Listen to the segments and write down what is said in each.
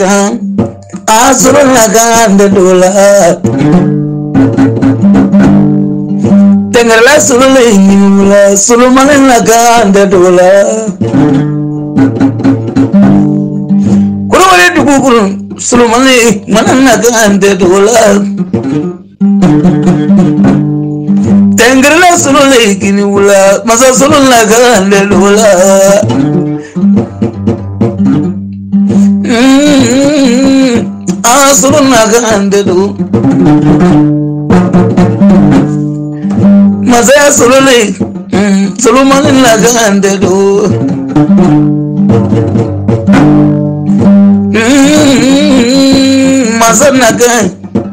naga asuru naga ndola tengarla sulule nyula sulumane naga ndola kurwale dugukuru sulumane mana naga ndola tengarla sulule nyula masa sulun naga ndola asuru naga ndola Masa sulule Suluman naga ndola masa naga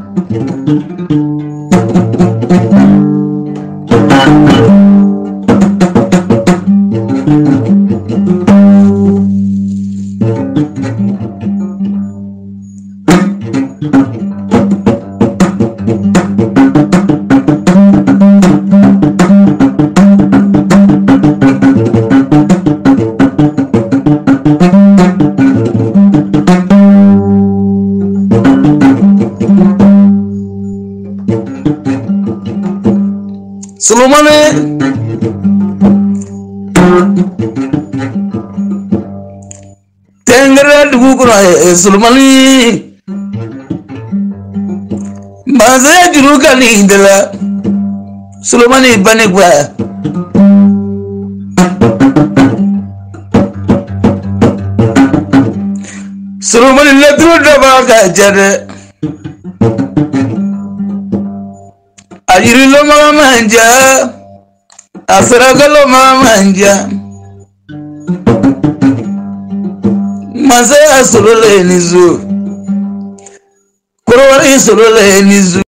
Sulumane tengara dugukura Sulumane maza juruka ni indala Sulumane banegwa Sulumane ladru dabaka jare Ajirilo manja asragalo manja Masa sulule nizu Kurwari sulule nizu